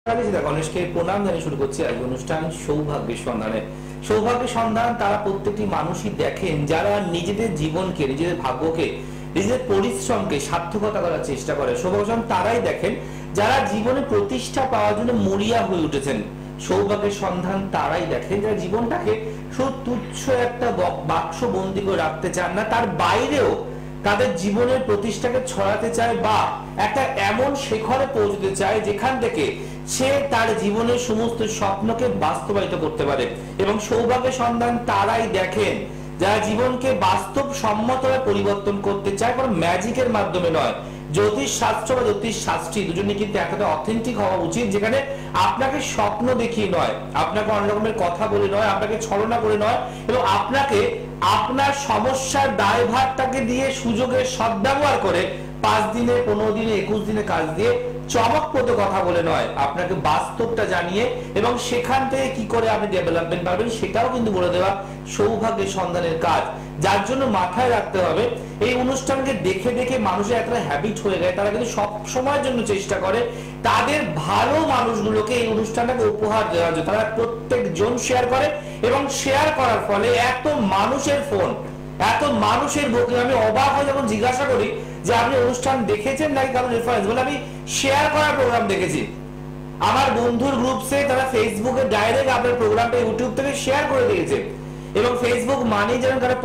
গণেশকে প্রণাম জানিয়ে শুরু করছি আজ অনুষ্ঠান সৌভাগ্যের সন্ধানে। সৌভাগ্যের সন্ধান তারা প্রত্যেকটি মানুষই দেখেন যারা নিজেদের জীবনকে, নিজেদের ভাগ্যকে, নিজেদের পরিশ্রমকে সার্থকতা করার চেষ্টা করে। সৌভাগ্য তারাই দেখেন যারা জীবনে প্রতিষ্ঠা পাওয়ার জন্য মরিয়া হয়ে উঠেছেন। সৌভাগ্যের সন্ধান তারাই দেখেন যারা জীবনটাকে শুধু তুচ্ছ একটা বাক্স বন্দি করে রাখতে চান না, তার বাইরেও তাদের জীবনের প্রতিষ্ঠাকে ছড়াতে চায় বা একটা এমন শিখরে পৌঁছতে চায় যেখান থেকে সে তার জীবনের সমস্ত স্বপ্নকে বাস্তবায়িত করতে পারে। এবং সৌভাগ্যের সন্ধান তারাই দেখেন যারা জীবনকে বাস্তব সম্মতভাবে পরিবর্তন করতে চায়, কোনো ম্যাজিকের মাধ্যমে নয়। জ্যোতিষ শাস্ত্র বা জ্যোতিষ শাস্ত্রী দুজনে কিন্তু এতটা অথেন্টিক হওয়া উচিত, যেখানে আপনাকে স্বপ্ন দেখিয়ে নয়, আপনাকে অনেক রকমের কথা বলে নয়, আপনাকে ছলনা করে নয়, এবং আপনাকে আপনার সমস্যার দায়ভারটাকে দিয়ে সুযোগের সদ্ব্যবহার করে 5 দিনে, 15 দিনে, 21 দিনে কাজ দিয়ে চমকপ্রদ কথা বলে নয়, আপনাকে বাস্তবটা জানিয়ে এবং সেখান থেকে কি করে আপনি ডেভেলপমেন্ট পাবেন সেটাও কিন্তু বলে দেওয়া সৌভাগ্যের সন্ধানের কাজ। যার জন্য মাথায় রাখতে হবে এই অনুষ্ঠানকে দেখে দেখে মানুষের একটা হ্যাবিট হয়ে যায়, তারা কিন্তু সব সময়ের জন্য চেষ্টা করে তাদের ভালো মানুষগুলোকে এই অনুষ্ঠানটাকে উপহার দেওয়ার জন্য। তারা প্রত্যেকজন শেয়ার করে এবং শেয়ার করার ফলে এত মানুষের ফোন, এত মানুষের বুকিং, আমি অবাক হয়ে যখন জিজ্ঞাসা করি যে আপনি অনুষ্ঠান দেখেছেন নাকি কারণ রেফারেন্স, বলে আমি শেয়ার করার প্রোগ্রাম দেখেছি। আমার বন্ধুর গ্রুপসে তারা ফেসবুকে ডাইরেক্ট আপনার প্রোগ্রামটা ইউটিউব থেকে শেয়ার করে দিয়েছে। এবং ফেসবুক মানে যেমন কারো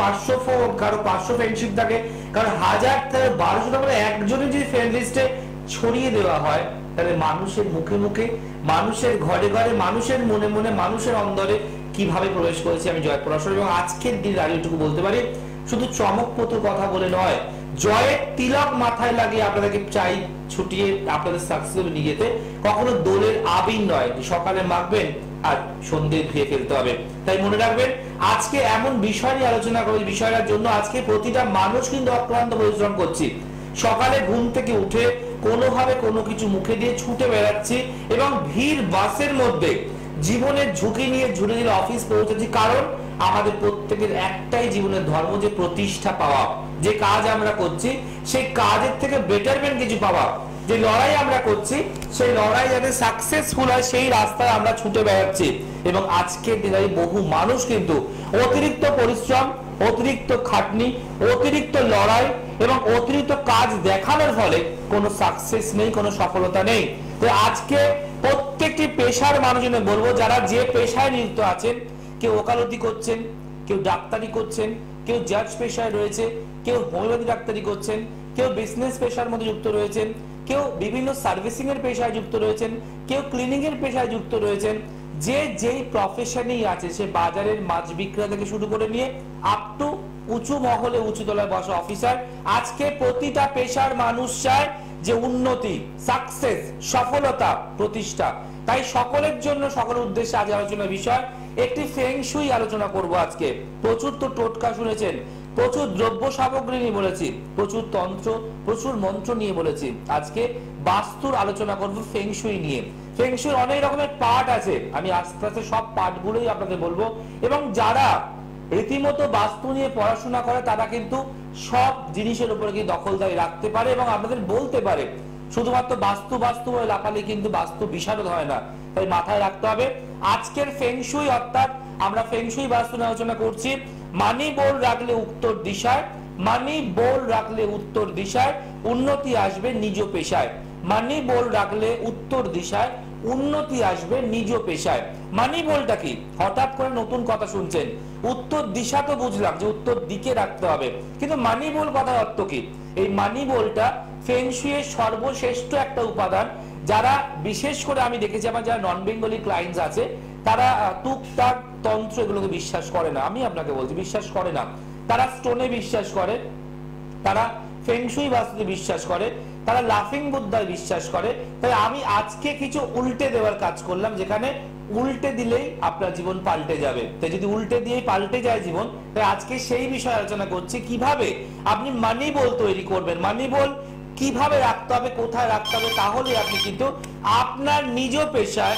500 ফ্রেন্ডশিপ থাকে, কারো 1000 থেকে 1200 টাকা একজনের যদি ফ্রেন্ড লিস্টে ছড়িয়ে দেওয়া হয়, তাহলে মানুষের মুখে মুখে, মানুষের ঘরে ঘরে, মানুষের মনে মনে, মানুষের অন্তরে কিভাবে প্রবেশ করেছে আমি জয় পরাশর। এবং আজকের দিন রাজনীতিটুকু বলতে পারি শুধু চমকপ্রদ কথা বলে নয়, জয়ের তিলক মাথায় লাগিয়ে আপনাদেরকে চাই ছুটিয়ে আপনাদের সাকসেসফুল নিয়ে যেতে। কখনো দোলের আবির নয় সকালে মাখবেন আর সন্ধ্যে ধুয়ে ফেলতে হবে। তাই মনে রাখবেন আজকে এমন বিষয় নিয়ে আলোচনা করব, বিষয়টার জন্য আজকে প্রতিটা মানুষ কিন্তু অক্লান্ত পরিশ্রম করছি। সকালে ঘুম থেকে উঠে কোনোভাবে কোনো কিছু মুখে দিয়ে ছুটে বেড়াচ্ছি এবং ভিড় বাসের মধ্যে জীবনের ঝুঁকি নিয়ে ঝুড়ে দিলে অফিস পৌঁছেছি, কারণ আমাদের প্রত্যেকের একটাই জীবনের ধর্ম, যে প্রতিষ্ঠা পাওয়া। যে কাজ আমরা করছি সেই কাজের থেকে বেটারমেন্ট কিছু পাওয়া। যে লড়াই আমরা করছি সেই লড়াই যাতে সাকসেসফুল হয় সেই রাস্তায় আমরা ছুটে বেড়াচ্ছি। এবং আজকের দিনে বহু মানুষ কিন্তু অতিরিক্ত পরিশ্রম, অতিরিক্ত খাটনি, অতিরিক্ত লড়াই এবং অতিরিক্ত কাজ দেখানোর ফলে কোনো সাকসেস নেই, কোনো সফলতা নেই। তো আজকে প্রত্যেকটি পেশার মানুষজনের বলবো, যারা যে পেশায় নিযুক্ত আছেন, কেউ ওকালতি করছেন, কেউ ডাক্তারি করছেন, কেউ জাজ পেশায় রয়েছে, কেউ হোমিওপ্যাথি ডাক্তারি করছেন, কেউ বিজনেস পেশার মধ্যে যুক্ত রয়েছেন, কেউ বিভিন্ন সার্ভিসিং এর পেশায় যুক্ত রয়েছেন, কেউ ক্লিনিং এর পেশায় যুক্ত রয়েছেন। যে যেই প্রফেশনেই আছে, সে বাজারের মাছ বিক্রেতা থেকে শুরু করে নিয়ে আপ টু উঁচু মহলে উঁচু তলায় বসা অফিসার, আজকে প্রতিটা পেশার মানুষ চায় যে উন্নতি, সাকসেস, সফলতা, প্রতিষ্ঠা। তাই সকলের জন্য, সকলের উদ্দেশ্যে আজ আলোচনার বিষয় একটি ফেং শুই আলোচনা করব আজকে। প্রচুর তো টোটকা শুনেছেন, প্রচুর দ্রব্য সামগ্রী নিয়ে বলেছি, প্রচুর তন্ত্র, প্রচুর মন্ত্র নিয়ে বলেছি। আজকে বাস্তুর আলোচনা করব ফেং শুই নিয়ে। ফেং শুইর অনেক রকমের পার্ট আছে, আমি আস্তে আস্তে সব পার্টগুলোই আপনাদের বলবো। এবং যারা রীতিমতো বাস্তু নিয়ে পড়াশোনা করে তারা কিন্তু সব জিনিসের উপরে কি দখলদারি রাখতে পারে এবং আপনাদের বলতে পারে। শুধুমাত্র বাস্তু বাস্তু বলে লাফালে কিন্তু বাস্তু বিশারদ হয় না, তাই মাথায় রাখতে হবে। আজকের ফেং শুই, অর্থাৎ আমরা ফেং শুই বাস্তু নিয়ে আলোচনা করছি। মানি বোল রাখলে উত্তর দিশায়, মানি বোল রাখলে উত্তর দিশায় উন্নতি আসবে নিজ পেশায়। মানি বোল রাখলে উত্তর দিশায় উন্নতি আসবে নিজ পেশায়। মানি বোলটা কি? হঠাৎ করে নতুন কথা শুনছেন। উত্তর দিশা তো বুঝলাম যে উত্তর দিকে রাখতে হবে, কিন্তু মানি বোল কথার অর্থ কি? এই মানি বোলটা ফেং শুইয়ের সর্বশ্রেষ্ঠ একটা উপাদান। যারা বিশেষ করে আমি দেখেছি আমার যারা নন বেঙ্গলি ক্লায়েন্টস আছে, তারা টুকটাক তন্ত্র এগুলোকে বিশ্বাস করে না। আমি আপনাকে বলছি বিশ্বাস করে না। তারা স্টোনে বিশ্বাস করে, তারা ফেং শুই বাস্তুতে বিশ্বাস করে, তারা লাফিং বুদ্ধায় বিশ্বাস করে। তাই আমি আজকে কিছু উল্টে দেওয়ার কাজ করলাম, যেখানে উল্টে দিলেই আপনার জীবন পাল্টে যাবে। তাই যদি উল্টে দিয়েই পাল্টে যায় জীবন, তাই আজকে সেই বিষয়ে আলোচনা করছি কিভাবে আপনি মানি বোল তৈরি করবেন, মানি বোল কিভাবে রাখতে হবে, কোথায় রাখতে হবে, তাহলে আপনি কিন্তু আপনার নিজ পেশায়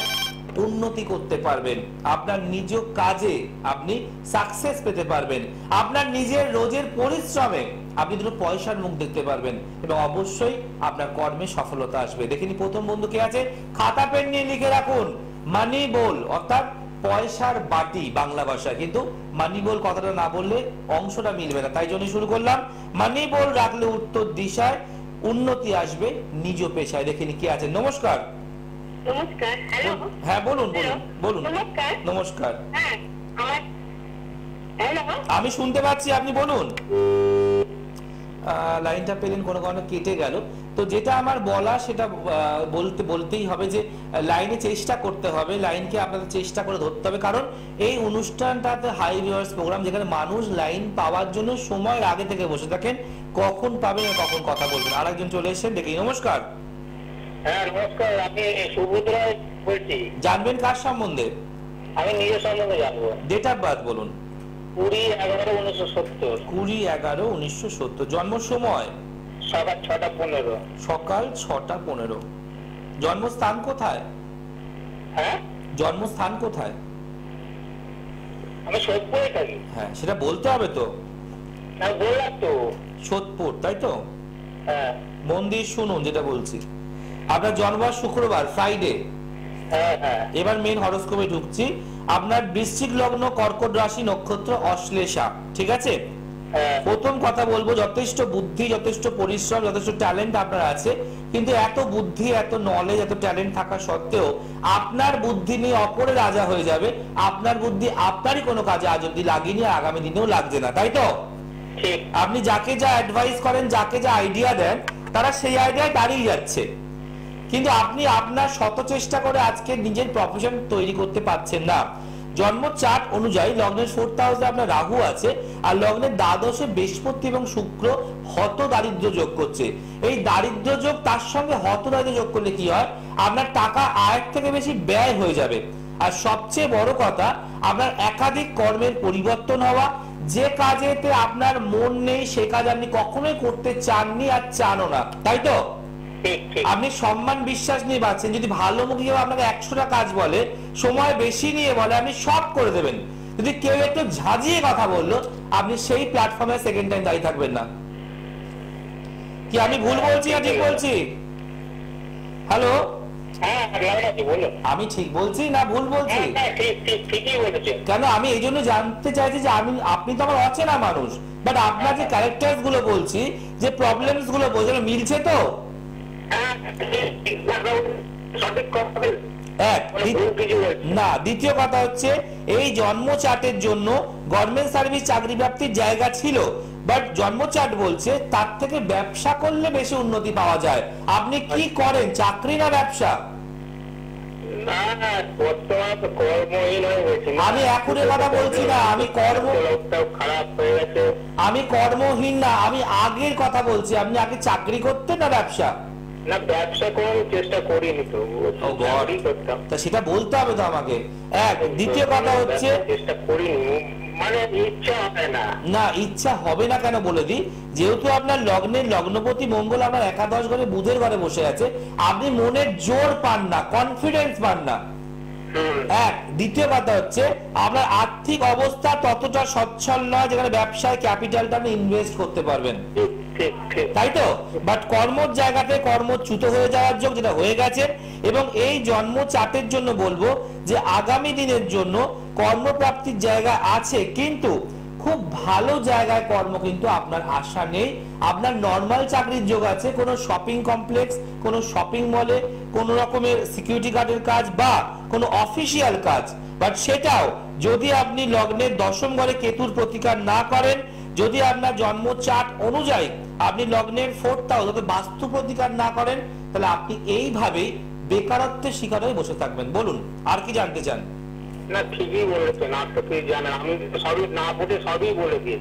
উন্নতি করতে পারবেন, আপনার নিজ কাজে আপনি সাকসেস পেতে পারবেন, আপনার নিজের রোজের পরিশ্রমে আপনি দুটো পয়সার মুখ দেখতে পারবেন এবং অবশ্যই আপনার কর্মে সফলতা আসবে। দেখিনি প্রথম বন্ধু কে আছে, খাতা পেন নিয়ে লিখে রাখুন মানি বল, অর্থাৎ পয়সার বাটি বাংলা ভাষায়, কিন্তু মানি বল কথাটা না বললে অংশটা মিলবে না, তাই জন্য শুরু করলাম। মানি বল রাখলে উত্তর দিশায় উন্নতি আসবে নিজ পেশায়। দেখিনি কে আছে, নমস্কার। নমস্কার। হ্যালো, হ্যাঁ বলুন বলুন বলুন। নমস্কার। নমস্কার, হ্যাঁ হ্যালো, আমি শুনতে পাচ্ছি, আপনি বলুন। লাইনটা পেলেন কোনো কারণে কেটে গেল। তো যেটা আমার বলা সেটা বলতেই হবে যে লাইনে চেষ্টা করতে হবে, লাইনকে আপনাদের চেষ্টা করে ধরতে হবে, কারণ এই অনুষ্ঠানটাতে হাই ভিউয়ার্স প্রোগ্রাম, যেখানে মানুষ লাইন পাওয়ার জন্য সময়ের আগে থেকে বসে থাকেন, কখন পাবেন কখন কথা বলবেন। আরেকজন চলে এসেছেন, দেখি। নমস্কার। হ্যাঁ নমস্কার, আমি সুবোধ রায় বলছি। জানবেন কার সম্বন্ধে? আমি নিজের সম্বন্ধে জানবো। ডেট অফ বার্থ বলুন। 20/11/1970। 20/11/1970। জন্ম সময়? সকাল 6:15। সকাল 6:15। জন্মস্থান কোথায়? হ্যাঁ, জন্মস্থান কোথায়? আমি সোদপুরে থাকি। হ্যাঁ সেটা বলতে হবে তো। আমি বললাম তো। সোদপুর, তাই তো? হ্যাঁ মন দিয়ে শুনুন যেটা বলছি। আপনার জন্ম শুক্রবার, ফ্রাইডে। হ্যাঁ হ্যাঁ। এবার মেন হরোস্কোপে ঢুকছি। আপনার বৃশ্চিক লগ্ন, কর্কট রাশি, নক্ষত্র অশ্লেষা, ঠিক আছে? হ্যাঁ। প্রথম কথা বলবো, যথেষ্ট বুদ্ধি, যথেষ্ট পরিশ্রম, যথেষ্ট ট্যালেন্ট আপনার আছে, কিন্তু এত বুদ্ধি, এত নলেজ, এত ট্যালেন্ট থাকা সত্ত্বেও আপনার বুদ্ধি নিয়ে অপরে রাজা হয়ে যাবে। আপনার বুদ্ধি আপনারই কোনো কাজে আজ অব্দি লাগেনি, আর আগামী দিনেও লাগছে না, তাই তো? ঠিক। আপনি যাকে যা অ্যাডভাইস করেন, যাকে যা আইডিয়া দেন, তারা সেই আইডিয়ায় দাঁড়িয়ে যাচ্ছে, কিন্তু আপনি আপনার শত চেষ্টা করে আজকে নিজের প্রফেশন তৈরি করতে পারছেন না। জন্ম চার্ট অনুযায়ী লগ্নের 4th হাউসে আপনার রাহু আছে, আর লগ্নের দ্বাদশে বৃহস্পতি এবং শুক্র হত দারিদ্র যোগ করছে। এই দারিদ্র যোগ তার সঙ্গে হত দারিদ্র যোগ করলে কি হয়, আপনার টাকা আয়ের থেকে বেশি ব্যয় হয়ে যাবে। আর সবচেয়ে বড় কথা, আপনার একাধিক কর্মের পরিবর্তন হওয়া, যে কাজেতে আপনার মন নেই সে কাজ আপনি কখনোই করতে চাননি আর চানও না, তাই তো? আপনি সম্মান বিশ্বাস নিয়ে বাঁচছেন। যদি ভালো মুখী আপনাকে 100টা কাজ বলে, সময় বেশি নিয়ে বলে, আপনি সব করে দেবেন। যদি কেউ একটু ঝাঁঝিয়ে কথা বললো, আপনি সেই প্ল্যাটফর্মে সেকেন্ড টাইম দাঁড়িয়ে থাকবেন না। কি আমি ভুল বলছি না ঠিক বলছি? হ্যালো, আমি ঠিক বলছি না ভুল বলছি? কেন, আমি এই জন্য জানতে চাইছি যে আপনি তো আমার অচেনা মানুষ, বাট আপনার যে ক্যারেক্টার গুলো বলছি, যে প্রবলেমস গুলো বলছি, মিলছে তো? না, দ্বিতীয় কথা হচ্ছে, এই জন্ম চার্টের জন্য গভর্নমেন্ট সার্ভিস চাকরি প্রাপ্তির জায়গা ছিল, বাট জন্ম চার্ট বলছে তার থেকে ব্যবসা করলে বেশি উন্নতি পাওয়া যায়। আপনি কি করেন, চাকরি না ব্যবসা? আমি এখন কথা বলছি না, আমি কর্মহীন না, আমি আগের কথা বলছি। আপনি আগে চাকরি করতেন না ব্যবসা? না, ব্যবসা করার চেষ্টা করিনি তো। তা সেটা বলতে হবে তো আমাকে। এক, দ্বিতীয় কথা হচ্ছে, চেষ্টা করিনি, মানে ইচ্ছা হয় না। না, ইচ্ছা হবে না কেন বলে দিই, যেহেতু আপনার লগ্নের লগ্নপতি মঙ্গল আপনার একাদশ ঘরে বুধের ঘরে বসে আছে, আপনি মনের জোর পান না, কনফিডেন্স পান না। এক, দ্বিতীয় কথা হচ্ছে, আপনার আর্থিক অবস্থা ততটা সচ্ছল নয় যেখানে ব্যবসায় ক্যাপিটালটা আপনি ইনভেস্ট করতে পারবেন, তাই তো? বাট কর্মর জায়গাতে কর্মচ্যুত হয়ে যাওয়ার যোগ, যেটা হয়ে গেছে। এবং এই জন্ম চার্টের জন্য বলবো যে আগামী দিনের জন্য কর্মপ্রাপ্তির জায়গা আছে, কিন্তু খুব ভালো জায়গায় কর্ম কিন্তু আপনার আশা নেই। আপনার নর্মাল চাকরির যোগ আছে, কোনো শপিং কমপ্লেক্স, কোনো শপিং মলে, কোনো রকমের সিকিউরিটি গার্ডের কাজ বা কোনো অফিসিয়াল কাজ, বাট সেটাও যদি আপনি লগ্নের দশম ঘরে কেতুর প্রতিকার না করেন, যদি আপনার জন্ম চার্ট অনুযায়ী আপনি লগ্নের 4th হাউস বাস্তু প্রতিকার না করেন, তাহলে আপনি এইভাবেই বেকারত্বের শিকার হয়ে বসে থাকবেন। বলুন, আর কি জানতে চান? না, ঠিকই বলেছেন, আর তো কি জানেন, আমি সবই না বুঝে সবই বলে দিয়েছেন।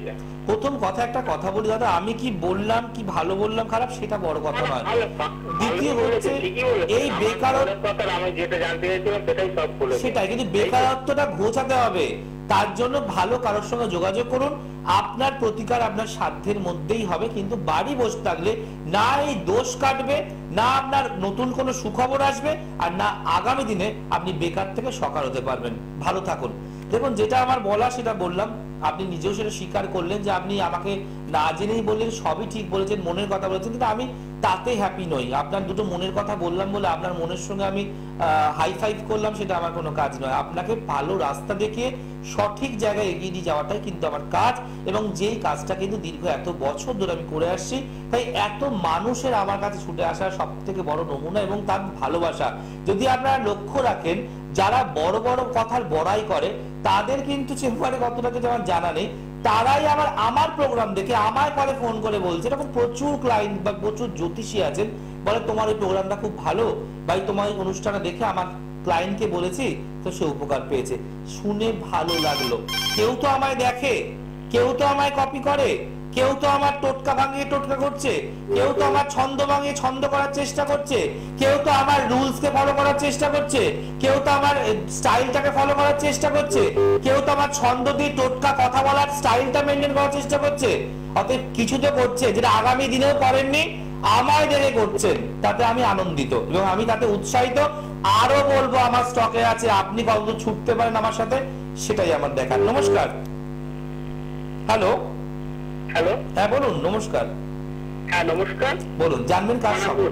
প্রথম কথা একটা কথা বলি দাদা, আমি কি বললাম, কি ভালো বললাম খারাপ সেটা বড় কথা নয়। দ্বিতীয় হচ্ছে এই বেকারত্ব, আমি যেটা জানতে চাইছিলাম সেটাই সব বলেছি। সেটাই, কিন্তু বেকারত্বটা ঘোচাতে হবে, তার জন্য ভালো কারোর সঙ্গে যোগাযোগ করুন। আপনার প্রতিকার আপনার সাধ্যের মধ্যেই হবে, কিন্তু বাড়ি বসে থাকলে না এই দোষ কাটবে, না আপনার নতুন কোনো সুখবর আসবে, আর না আগামী দিনে আপনি বেকার থেকে সকার হতে পারবেন। ভালো থাকুন। দেখুন, যেটা আমার বলা সেটা বললাম, আপনি নিজেও সেটা স্বীকার করলেন যে আপনি আমাকে না জেনেই বললেন, সবই ঠিক বলেছেন, মনের কথা বলেছেন, কিন্তু আমি তাতে হ্যাপি নই। আপনার দুটো মনের কথা বললাম বলে আপনার মনের সঙ্গে আমি হাই ফাইভ করলাম, সেটা আমার কোনো কাজ নয়। আপনাকে ভালো রাস্তা দেখিয়ে সঠিক জায়গায় এগিয়ে নিয়ে যাওয়াটাই কিন্তু আমার কাজ, এবং যেই কাজটা কিন্তু দীর্ঘ এত বছর ধরে আমি করে আসছি। তাই এত মানুষের আমার কাছে ছুটে আসার সব থেকে বড় নমুনা এবং তার ভালোবাসা যদি আপনারা লক্ষ্য রাখেন, যারা বড় বড় কথার বড়াই করে তাদের কিন্তু চেম্বারে কতটা কিছু আমার জানা নেই, তারাই আমার প্রোগ্রাম দেখে আমায় পরে ফোন করে বলছে। এরকম প্রচুর ক্লায়েন্ট বা প্রচুর জ্যোতিষী আছেন, বলে তোমার এই প্রোগ্রামটা খুব ভালো ভাই, তোমার এই অনুষ্ঠানটা দেখে আমার ক্লায়েন্টকে বলেছি তো সে উপকার পেয়েছে। শুনে ভালো লাগলো। কেউ তো আমায় দেখে, কেউ তো আমায় কপি করে, কেউ তো আমার টোটকা ভাঙিয়ে টোটকা করছে, কেউ তো আমার ছন্দ ভাঙিয়ে ছন্দ করার চেষ্টা করছে, কেউ তো আমার রুলস কে ফলো করার চেষ্টা করছে, কেউ তো আমার স্টাইলটাকে ফলো করার চেষ্টা করছে, কেউ তো আমার ছন্দ দিয়ে টোটকা কথা বলার স্টাইলটা মেনটেন করার চেষ্টা করছে। অতএব কিছু তো করছে যেটা আগামী দিনেও করেননি, আমায় দেখে করছেন, তাতে আমি আনন্দিত এবং আমি তাতে উৎসাহিত। আরো বলবো আমার স্টকে আছে, আপনি কতদূর ছুটতে পারেন আমার সাথে সেটাই আমার দেখার। নমস্কার। হ্যালো। হ্যালো, হ্যাঁ বলুন। নমস্কার। হ্যাঁ নমস্কার, বলুন, জানবেন কার সঙ্গে?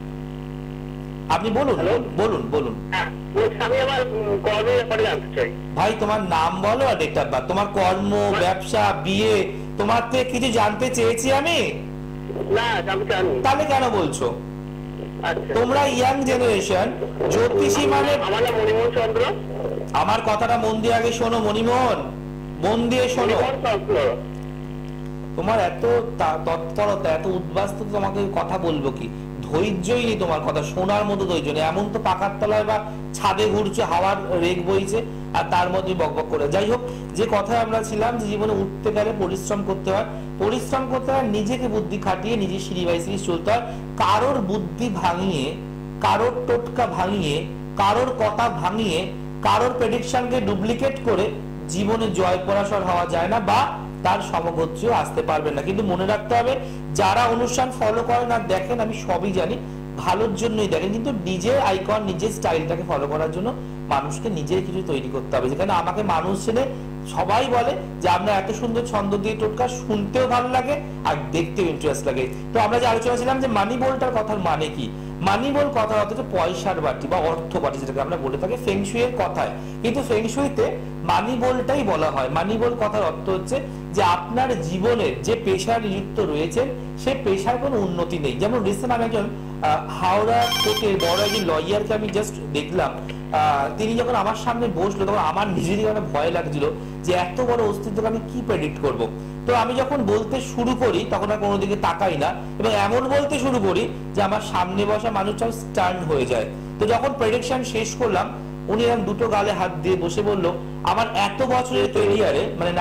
আপনি বলুন। বলুন বলুন। হ্যাঁ আমি আমার কর্মের ব্যাপারে জানতে চাই। ভাই তোমার নাম বলো আর ডেট অফ বার্থ, তোমার কর্ম, ব্যবসা, বিয়ে, তোমার থেকে কিছু জানতে চেয়েছি আমি? না, জানতে চাইনি। তাহলে কেন বলছো? আচ্ছা, তোমরা ইয়াং জেনারেশন, জ্যোতিষী মানে। আমার নাম মণিমোহন চন্দ্র। আমার কথাটা মন দিয়ে আগে শোনো মণিমোহন, মন দিয়ে শোনো। মণিমোহন চন্দ্র। তোমার এত তৎপরতা, এত উদ্বাস্ত, তোমাকে কথা বলবো কি, ধৈর্যই নেই তোমার, কথা শোনার মতো ধৈর্য নেই। এমন তো পাকার তলায় বা ছাদে ঘুরছে, হাওয়ার রেগ বইছে, আর তার মধ্যে বকবক করে। যাই হোক, যে কথায় আমরা ছিলাম, যে জীবনে উঠতে গেলে পরিশ্রম করতে হয়, পরিশ্রম করতে হয়, নিজেকে বুদ্ধি খাটিয়ে নিজে সিঁড়ি বাই সিঁড়ি চলতে হয়। কারোর বুদ্ধি ভাঙিয়ে, কারোর টোটকা ভাঙিয়ে, কারোর কথা ভাঙিয়ে, কারোর প্রেডিকশনকে ডুপ্লিকেট করে জীবনে জয় পরাশর হওয়া যায় না, বা তার সমগোত্রীয় আসতে পারবে না। কিন্তু মনে রাখতে হবে, যারা অনুষ্ঠান ফলো করেন আর দেখেন, আমি সবই জানি, ভালোর জন্যই দেখেন, কিন্তু নিজের আইকন, নিজের স্টাইলটাকে ফলো করার জন্য মানুষকে নিজের কিছু তৈরি করতে হবে। যেখানে আমাকে মানুষ চেনে, সবাই বলে যে আমরা এত সুন্দর ছন্দ দিয়ে টোটকা, শুনতেও ভালো লাগে আর দেখতেও ইন্টারেস্ট লাগে। তো আমরা যে আলোচনা ছিলাম যে মানি বলটার কথার মানে কি, মানি বল কথা হচ্ছে পয়সার বাটি বা অর্থ বাটি, যেটাকে আমরা বলে থাকি ফেংশুইয়ের কথায়। কিন্তু ফেংশুইতে মানি বলটাই বলা হয়। মানি বল কথার অর্থ হচ্ছে যে আপনার জীবনের যে পেশায় নিযুক্ত রয়েছেন, সেই পেশার কোনো উন্নতি নেই। যেমন রিসেন্ট আমি একজন হাওড়া কোর্টের বড় একজন লয়ারকে আমি জাস্ট দেখলাম, তিনি যখন আমার সামনে বসলো, তখন আমার নিজেরই একটা ভয় লাগছিল যে এত বড় অস্তিত্বকে আমি কি প্রেডিক্ট করব। তো আমি যখন বলতে শুরু করি, তখন আর কোনো দিকে তাকাই না, এবং এমন বলতে শুরু করি যে আমার সামনে বসা মানুষটাও স্টার্ন হয়ে যায়। তো যখন প্রেডিকশন শেষ করলাম, উনি এরকম দুটো গালে হাত দিয়ে বসে বলল, আমার এত বছরের ক্যারিয়ারে, মানে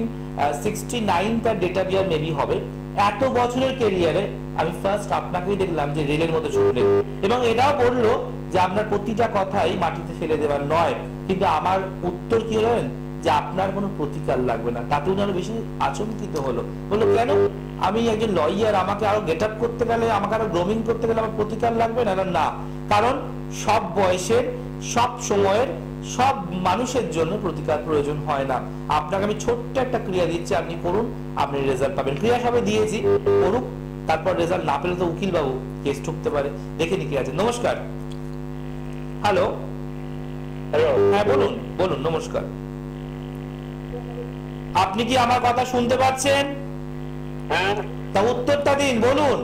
1969 তার ডেটা বিয়ার মেবি হবে, এত বছরের ক্যারিয়ারে আমি ফার্স্ট আপনাকেই দেখলাম যে রেলের মতো ছুটলেন। এবং এটাও বললো যে আপনার প্রতিটা কথাই মাটিতে ফেলে দেওয়ার নয়, কিন্তু আমার উত্তর কি হলেন যে আপনার কোনো প্রতিকার লাগবে না। তাতে উনি আরো বেশি আচমকিত হলো, বললো কেন, আমি একজন লয়ার, আমাকে আরো গেট আপ করতে গেলে, আমাকে আরো গ্রোমিং করতে গেলে আমার প্রতিকার লাগবে না? না, কারণ সব বয়সের, সব সময়ের, সব মানুষের জন্য প্রতিকার প্রয়োজন হয় না। আপনাকে আমি ছোট্ট একটা ক্রিয়া দিচ্ছি, আপনি করুন, আপনি রেজাল্ট পাবেন। ক্রিয়া সবে দিয়েছি, করুক, তারপর রেজাল্ট না পেলে তো উকিল বাবু কেস ঠুকতে পারে। দেখে নি কি আছে। নমস্কার। হ্যালো। হ্যালো, হ্যাঁ বলুন। বলুন। নমস্কার। আপনি কি আমার কথা শুনতে পাচ্ছেন? হ্যাঁ, তা উত্তরটা দিন, বলুন।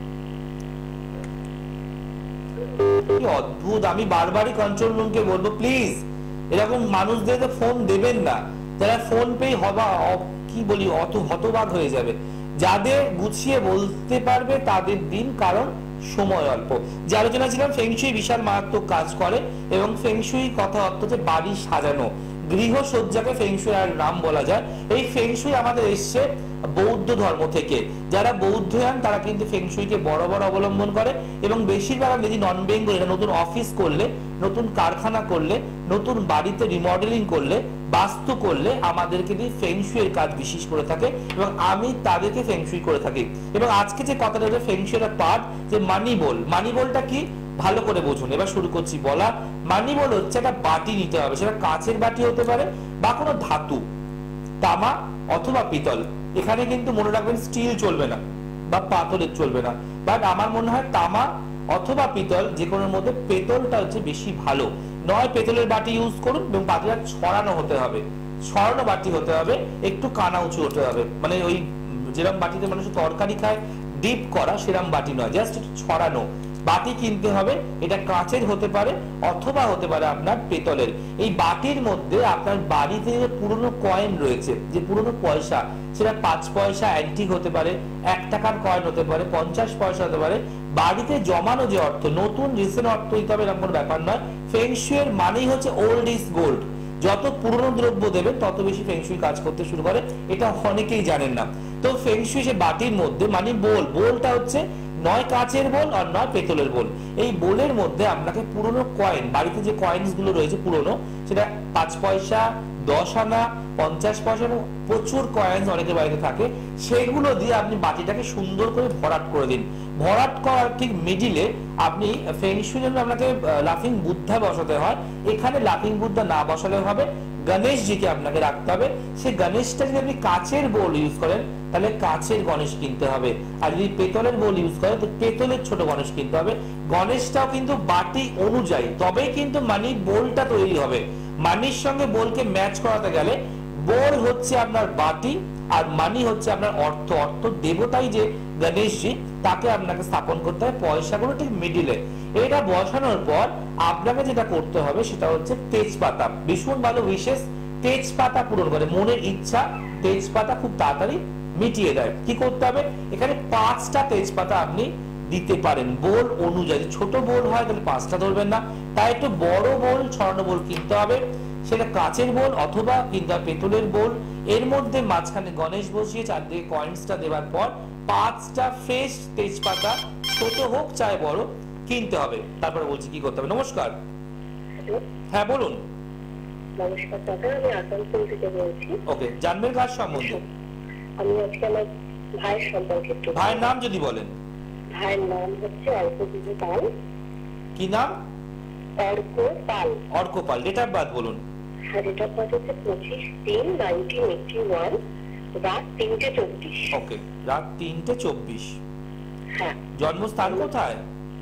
কি অদ্ভুত! আমি বারবারই কন্ট্রোল রুমকে বলবো, প্লিজ এরকম মানুষদেরকে ফোন দেবেন না, যারা ফোন পেয়ে হবা কি বলি অত হতবাক হয়ে যাবে। যাদের গুছিয়ে বলতে পারবে তাদের দিন, কারণ সময় অল্প। যে আলোচনা ছিলাম ফেংশুই বিশাল মারাত্মক কাজ করে এবং ফেংশুই কথা অর্থ যে বাড়ি সাজানো, গৃহসজ্জাকে ফেংশুই আর নাম বলা যায়। এই ফেংশুই আমাদের এসছে বৌদ্ধ ধর্ম থেকে। যারা বৌদ্ধয়ান তারা কিন্তু ফেংশুইকে বড় বড় অবলম্বন করে এবং বেশিরভাগ যদি নন বেঙ্গল নতুন অফিস করলে, নতুন কারখানা করলে, নতুন বাড়িতে রিমডেলিং করলে, বাস্তু করলে আমাদেরকে দিয়ে ফেংশুইয়ের কাজ বিশেষ করে থাকে এবং আমি তাদেরকে ফেংশুই করে থাকি। এবং আজকে যে কথাটা হলো ফেংশুইয়ের পার্ট যে মানি বল। মানি বলটা কি ভালো করে বুঝুন। এবার শুরু করছি বলা। মানি বল হচ্ছে একটা বাটি নিতে হবে, সেটা কাচের বাটি হতে পারে বা কোনো ধাতু, তামা অথবা পিতল। এখানে কিন্তু মনে রাখবেন স্টিল চলবে না বা পাথরের চলবে না, বাট আমার মনে হয় তামা অথবা পিতল যে কোনোর মধ্যে পেতলটা হচ্ছে বেশি ভালো। নয় পেতলের বাটি ইউজ করুন এবং বাটিটা ছড়ানো হতে হবে, ছড়ানো বাটি হতে হবে, একটু কানা উঁচু হতে হবে, মানে ওই যেরকম বাটিতে মানুষ তরকারি খায় ডিপ করা সেরকম বাটি নয়, জাস্ট ছড়ানো বাটি কিনতে হবে। এটা কাঁচের হতে পারে অথবা হতে পারে আপনার পেতলের। এই বাটির মধ্যে আপনার বাড়িতে যে পুরনো কয়েন রয়েছে, যে পুরনো পয়সা, সেটা 5 পয়সা অ্যান্টিক হতে পারে, 1 টাকার কয়েন হতে পারে, 50 পয়সা হতে পারে, বাড়িতে জমানো যে অর্থ, নতুন রিসেন্ট অর্থ দিতে হবে এরকম কোনো ব্যাপার নয়। ফেংশুইয়ের মানেই হচ্ছে ওল্ড ইজ গোল্ড। যত পুরনো দ্রব্য দেবে তত বেশি ফেংশুই কাজ করতে শুরু করে, এটা অনেকেই জানেন না। তো ফেংশুই সে বাটির মধ্যে মানে বোল, বোলটা হচ্ছে নয় কাচের বোল আর নয় পেতলের বোল। এই বোলের মধ্যে আপনাকে পুরনো কয়েন, বাড়িতে যে কয়েনস গুলো রয়েছে পুরনো, সেটা 5 পয়সা, 10 আনা, 50 পয়সা, প্রচুর কয়েন্স অনেকের বাড়িতে থাকে, সেগুলো দিয়ে আপনি বাটিটাকে সুন্দর করে ভরাট করে দিন। ভরাট করার ঠিক মিডিলে আপনি ফেংশুই জন্য আপনাকে লাফিং বুদ্ধা বসাতে হয়। এখানে লাফিং বুদ্ধা না বসালে হবে, গণেশজিকে আপনাকে রাখতে হবে। সেই গণেশটা যদি আপনি কাচের বোল ইউজ করেন তাহলে কাচের গণেশ কিনতে হবে, আর যদি পেতলের বোল ইউজ করেন তো পেতলের ছোট গণেশ কিনতে হবে। গণেশটাও কিন্তু বাটি অনুযায়ী তবেই কিন্তু মানি বোলটা তৈরি হবে। মানির সঙ্গে বোলকে ম্যাচ করাতে গেলে বোল হচ্ছে আপনার বাটি আর মানি হচ্ছে আপনার অর্থ। অর্থ দেবতাই যে গণেশজি, তাকে আপনাকে স্থাপন করতে হবে পয়সাগুলো ঠিক মিডিলে। এটা বসানোর পর আপনাকে যেটা করতে হবে সেটা হচ্ছে তেজপাতা, ভীষণ ভালো বিশেষ তেজপাতা পূরণ করে মনের ইচ্ছা। তেজপাতা খুব তাড়াতাড়ি মিটিয়ে দেয়। কি করতে হবে, এখানে 5টা তেজপাতা আপনি দিতে পারেন বোল অনুযায়ী। ছোট বোল হয় তাহলে 5টা ধরবেন না, তাই একটু বড় বোল, ছড়ানো বোল কিনতে হবে। সেটা কাচের বোল অথবা কিংবা পেতলের বোল। এর মধ্যে মাঝখানে গণেশ বসিয়ে চারদিকে কয়েন্সটা দেওয়ার পর 5টা ফ্রেশ তেজপাতা, ছোট হোক চাই বড়, কিনতে হবে। তারপরে বলছি কি করতে হবে। নমস্কার। হ্যাঁ বলুন। নমস্কার দাদা, আমি আসানসোল থেকে বলছি। ওকে, জানবেন কার সম্বন্ধে? আমি আজকে আমার ভাইয়ের সম্পর্কে একটু। ভাইয়ের নাম যদি বলেন। ভাইয়ের নাম হচ্ছে অর্কবিজু পাল। কি নাম? Arka Pal. Arka Pal. Date of birth বলুন। হ্যাঁ, ডেট অফ বার্থ হচ্ছে 25/3/1981, রাত 3:24। ওকে, রাত 3:24। হ্যাঁ। জন্মস্থান কোথায়?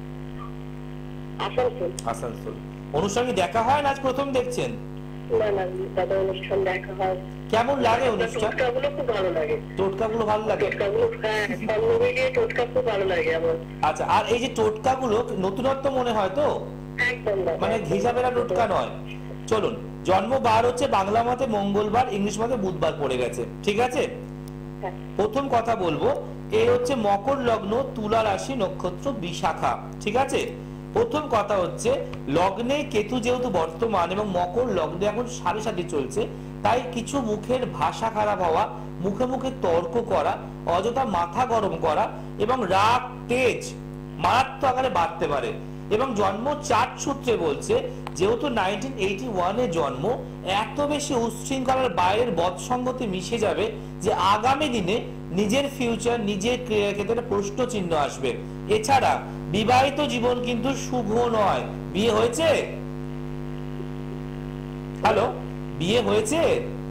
আসানসোল। আসানসোল। অনুষ্ঠানে দেখা হয় না আজ প্রথম দেখছেন? না না দাদা, অনুষ্ঠান দেখা হয়। কেমন লাগে অনুষ্ঠান? টোটকাগুলো খুব ভালো লাগে। টোটকাগুলো ভালো লাগে? টোটকাগুলো, হ্যাঁ, সর্বমিলিয়ে টোটকা খুব ভালো লাগে আমার। আচ্ছা, আর এই যে টোটকাগুলো নতুনত্ব মনে হয় তো, একদম দাদা, মানে ঘেঁষাবেলা টোটকা নয়। চলুন, জন্মবার হচ্ছে বাংলা মতে মঙ্গলবার, ইংলিশ মতে বুধবার পড়ে গেছে, ঠিক আছে? হ্যাঁ। প্রথম কথা বলবো, এ হচ্ছে মকর লগ্ন, তুলা রাশি, নক্ষত্র বিশাখা, ঠিক আছে? প্রথম কথা হচ্ছে লগ্নে কেতু যেহেতু বর্তমান এবং মকর লগ্নে এখন 7.5 চলছে, তাই কিছু মুখের ভাষা খারাপ হওয়া, মুখে মুখে তর্ক করা, অযথা মাথা গরম করা এবং রাগ তেজ মারাত্মক আকারে বাড়তে পারে। এবং জন্ম চার্ট সূত্রে বলছে যেহেতু 1981 এ জন্ম, এত বেশি উচ্ছৃঙ্খলার বাইরের বৎসঙ্গতে মিশে যাবে যে আগামী দিনে নিজের ফিউচার, নিজের ক্রিয়ার ক্ষেত্রে প্রশ্ন চিহ্ন আসবে। এছাড়া বিবাহিত জীবন কিন্তু শুভ নয়। বিয়ে হয়েছে? হ্যালো, বিয়ে হয়েছে?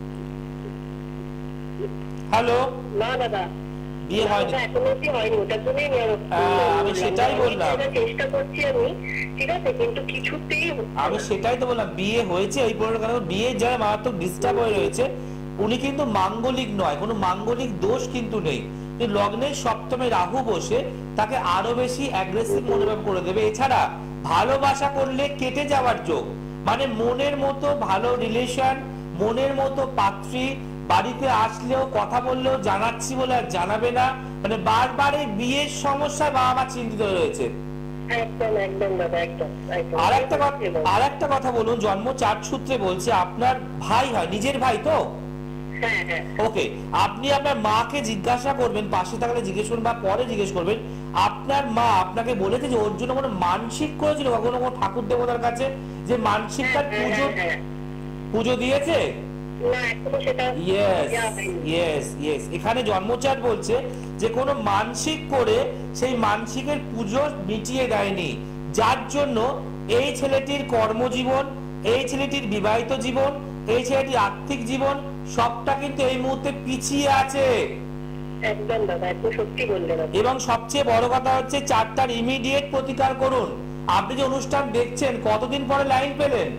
হ্যালো, না দাদা, বিয়ে হয়নি। এখনো অব্দি হয়নি, ওটার জন্যই আমি সেটাই বললাম, চেষ্টা করছি আমি, ঠিক আছে, কিন্তু কিছুতেই আমি সেটাই তো বললাম বিয়ে হয়েছে। এই পরিণত কারণে বিয়ে যারা মারাত্মক ডিস্টার্ব হয়ে রয়েছে, উনি কিন্তু মাঙ্গলিক নয়, কোনো মাঙ্গলিক দোষ কিন্তু নেই। লগ্নের সপ্তমে রাহু বসে তাকে আরো বেশি অ্যাগ্রেসিভ মনোভাব করে দেবে। এছাড়া ভালোবাসা করলে কেটে যাওয়ার যোগ, মানে মনের মতো ভালো রিলেশন, মনের মতো পাত্রী বাড়িতে আসলেও কথা বললেও জানাচ্ছি বলে আর জানাবে না, মানে বারবার এই বিয়ের সমস্যায় বাবা মা চিন্তিত রয়েছে। একদম একদম দাদা, একদম একদম। আর একটা কথা বলুন, জন্ম চার্ট সূত্রে বলছে আপনার ভাই হয়, নিজের ভাই তো? হ্যাঁ হ্যাঁ। ওকে, আপনি আপনার মাকে জিজ্ঞাসা করবেন, পাশে থাকলে জিজ্ঞেস করবেন বা পরে জিজ্ঞেস করবেন, আপনার মা আপনাকে বলেছে যে ওর জন্য কোনো মানসিক করেছিল কখনো কোনো ঠাকুর দেবতার কাছে, যে মানসিকটার পুজো দিয়েছে? না, এখনো সেটা ইয়েস দেওয়া হয়নি। ইয়েস ইয়েস, এখানে জন্মচার্ট বলছে যে কোনো মানসিক করে সেই মানসিকের পুজো মিটিয়ে দেয়নি, যার জন্য এই ছেলেটির কর্মজীবন, এই ছেলেটির বিবাহিত জীবন, এই ছেলেটির আর্থিক জীবন সবটা কিন্তু এই মুহূর্তে পিছিয়ে আছে। একদম দাদা, একদম সত্যি বললেন আপনি। এবং সবচেয়ে বড় কথা হচ্ছে চারটার ইমিডিয়েট প্রতিকার করুন। আপনি যে অনুষ্ঠান দেখছেন, কতদিন পরে লাইন পেলেন?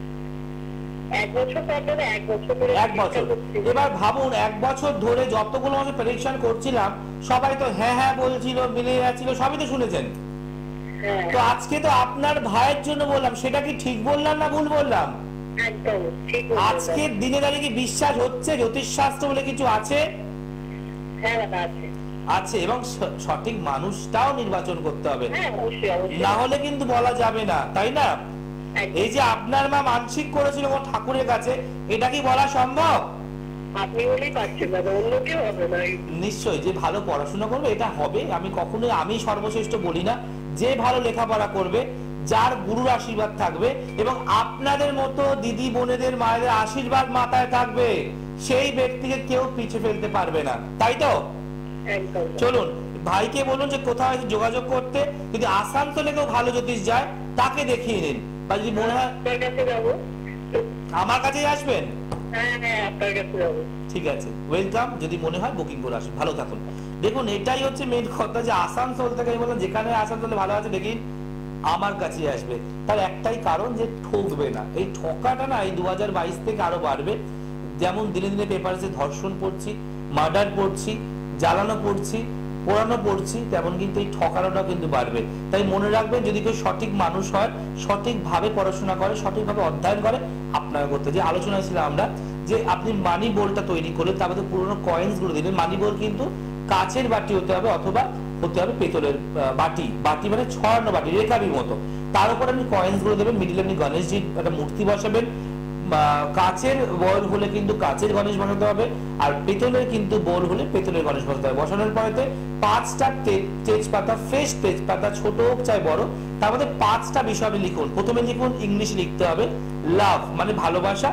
1 বছর পর দাদা, 1 বছর ধরে 1 বছর। এবার ভাবুন, 1 বছর ধরে যতগুলো মাসে প্রেডিকশন করছিলাম সবাই তো হ্যাঁ হ্যাঁ বলছিল, মিলে যাচ্ছিল, সবই তো শুনেছেন। হ্যাঁ, তো আজকে তো আপনার ভাইয়ের জন্য বললাম, সেটা কি ঠিক বললাম না ভুল বললাম? একদম ঠিক বললেন আজকের দাদা। দিনে দাঁড়িয়ে কি বিশ্বাস হচ্ছে জ্যোতিষ শাস্ত্র বলে কিছু আছে? হ্যাঁ দাদা, আছে। আছে, এবং সঠিক মানুষটাও নির্বাচন করতে হবে, হ্যাঁ, অবশ্যই অবশ্যই। না হলে কিন্তু বলা যাবে না, তাই না? একদম। এই যে আপনার মা মানসিক করেছিল কোন ঠাকুরের কাছে, এটা কি বলা সম্ভব? আপনি বলেই পারছেন দাদা, অন্য কেউ হবে না। নিশ্চয়ই, যে ভালো পড়াশোনা করবে এটা হবে। আমি কখনোই আমি সর্বশ্রেষ্ঠ বলি না। যে ভালো লেখাপড়া করবে, যার গুরুর আশীর্বাদ থাকবে এবং আপনাদের মতো দিদি বোনেদের মায়েদের আশীর্বাদ মাথায় থাকবে, সেই ব্যক্তিকে কেউ পিছে ফেলতে পারবে না, তাই তো? একদম। চলুন, ভাইকে বলুন যে কোথাও এসে যোগাযোগ করতে। যদি আসানসোলে কেউ ভালো জ্যোতিষ যায়, তাকে দেখিয়ে নিন, বা যদি মনে হয় আপনার কাছে যাবো। আমার কাছেই আসবেন। হ্যাঁ হ্যাঁ, আপনার কাছে যাবো। ঠিক আছে, ওয়েলকাম। যদি মনে হয় বুকিং করে আসুন, ভালো থাকুন। দেখুন, এটাই হচ্ছে মেন কথা, যে আসানসোল থেকে আমি বললাম যেখানে আসানসোলে ভালো আছে দেখি আমার কাছে আসবে। তার একটাই কারণ, যে ঠকবে না। এই ঠকাটা না এই 2022 থেকে আরো বাড়বে। যেমন দিনে দিনে পেপারে ধর্ষণ পড়ছি, মার্ডার পড়ছি, জ্বালানো পড়ছি, পোড়ানো পড়ছি, তেমন কিন্তু এই ঠকানোটা কিন্তু বাড়বে। তাই মনে রাখবেন, যদি কেউ সঠিক মানুষ হয়, সঠিকভাবে পড়াশোনা করে, সঠিকভাবে অধ্যয়ন করে, আপনার করতে যে আলোচনায় ছিলাম আমরা, যে আপনি মানি বোলটা তৈরি করলে তার মধ্যে পুরোনো কয়েন্স গুলো দিলেন। মানি বোল কিন্তু কাচের বাটি হতে হবে, অথবা হতে হবে পেতলের বাটি। বাটি মানে ছড়ানো বাটি, রেখাবির মতো। তার উপর আপনি কয়েন্স গুলো দেবেন, মিডিলে আপনি গণেশজির একটা মূর্তি বসাবেন। কাচের বোল হলে কিন্তু কাচের গণেশ বসাতে হবে, আর পেতলের কিন্তু বোল হলে পেতলের গণেশ বসাতে হবে। বসানোর পরেতে 5টা তেজপাতা, ফ্রেশ তেজপাতা, ছোট হোক চাই বড়, তার মধ্যে 5টা বিষয় আপনি লিখুন। প্রথমে লিখুন, ইংলিশে লিখতে হবে লাভ, মানে ভালোবাসা,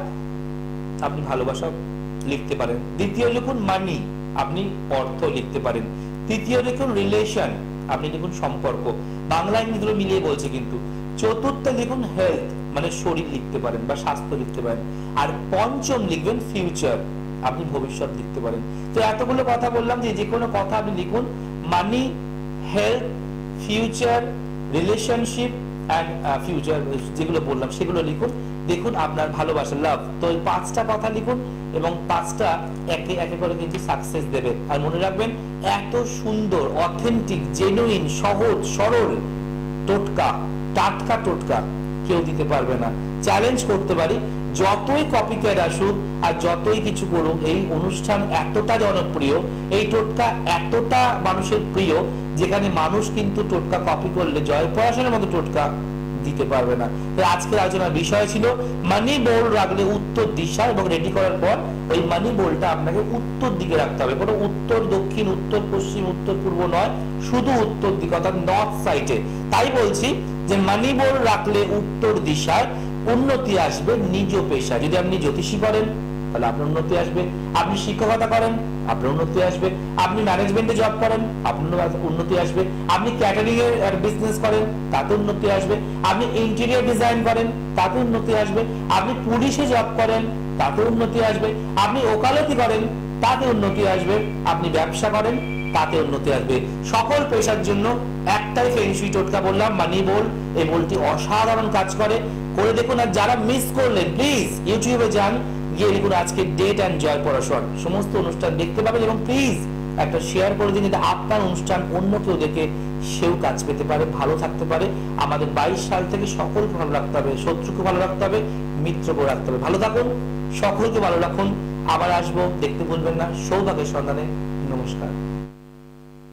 আপনি ভালোবাসা লিখতে পারেন। দ্বিতীয় লিখুন মানি, আপনি অর্থ লিখতে পারেন। তৃতীয় লিখুন রিলেশন, আপনি লিখুন সম্পর্ক, বাংলা ইংরেজি দুটো মিলিয়ে বলছে কিন্তু। চতুর্থ লিখুন হেলথ, মানে শরীর লিখতে পারেন বা স্বাস্থ্য লিখতে পারেন। আর পঞ্চম লিখবেন ফিউচার, আপনি ভবিষ্যৎ লিখতে পারেন। তো এতগুলো কথা বললাম, যে কোনো কথা আপনি লিখুন, money, health, future, relationship and future, যেগুলো বললাম সেগুলো লিখুন। দেখুন আপনার ভালোবাসা, লাভ। তো এই 5টা কথা লিখুন, এবং 5টা একে একে করে কিন্তু সাকসেস দেবে। আর মনে রাখবেন, এত সুন্দর, অথেন্টিক, জেনুইন, সহজ সরল টোটকা, টাটকা টোটকা কেউ দিতে পারবে না। চ্যালেঞ্জ করতে পারি, যতই কপিক্যাট আসুক আর যতই কিছু করুক, এই অনুষ্ঠান এতটা জনপ্রিয়, এই টোটকা এতটা মানুষের প্রিয়, যেখানে মানুষ কিন্তু টোটকা কপি করলে জয়প্রকাশের মতো টোটকা দিতে পারবে না। তো আজকের আলোচনার বিষয় ছিল মানি বোল রাখলে উত্তর দিশা, এবং রেডি করার পর ওই মানি বোলটা আপনাকে উত্তর দিকে রাখতে হবে। কোনো উত্তর দক্ষিণ, উত্তর পশ্চিম, উত্তর পূর্ব নয়, শুধু উত্তর দিকে, অর্থাৎ নর্থ সাইডে। তাই বলছি যে মানি বোল রাখলে উত্তর দিশায় উন্নতি আসবে নিজ পেশা। যদি আপনি জ্যোতিষী করেন, তাহলে আপনার উন্নতি আসবে। আপনি শিক্ষকতা করেন, আপনার উন্নতি আসবে। আপনি ম্যানেজমেন্টে জব করেন, আপনার উন্নতি আসবে। আপনি ক্যাটারিং এর বিজনেস করেন, তাতে উন্নতি আসবে। আপনি ইন্টেরিয়র ডিজাইন করেন, তাতে উন্নতি আসবে। আপনি পুলিশে জব করেন, তাতে উন্নতি আসবে। আপনি ওকালতি করেন, তাতে উন্নতি আসবে। আপনি ব্যবসা করেন, তাতে উন্নতি আসবে। সকল পেশার জন্য একটাই ফেংশুই টোটকা বললাম, মানি বোল। এই বোলটি অসাধারণ কাজ করে দেখুন। আর যারা মিস করলেন, প্লিজ ইউটিউবে যান, গিয়ে লিখুন আজকে ডেট এন্ড জয় পরাশর, সমস্ত অনুষ্ঠান দেখতে পাবেন। এবং প্লিজ একটা শেয়ার করে দিন, যাতে আপনার অনুষ্ঠান অন্য কেউ দেখে সেও কাজ পেতে পারে, ভালো থাকতে পারে। আমাদের 22 সাল থেকে সকলকে ভালো রাখতে হবে, শত্রুকে ভালো রাখতে হবে, মিত্রকে রাখতে হবে। ভালো থাকুন, সকলকে ভালো রাখুন। আবার আসবো, দেখতে ভুলবেন না সৌভাগ্যের সন্ধানে। নমস্কার।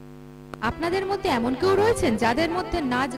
আপনাদের মধ্যে এমন কেউ রয়েছেন যাদের মধ্যে নাচ